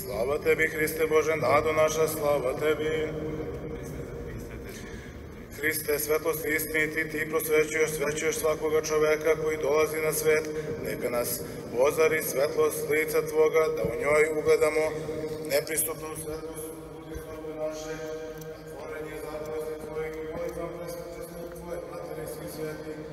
Slava tebi, Hriste Bože, nado naša, slava tebi. Hriste, svetlosti istiniti, ti prosvećuješ svakoga čoveka koji dolazi na svet. Neka nas ozari svetlost lica Tvoga, da u njoj ugledamo nepristupnu svetlost ljudi sobe naše, na tvorenje zapovesti Tvojih i molitvam presvetosti Tvoje, Matere i svi sveti,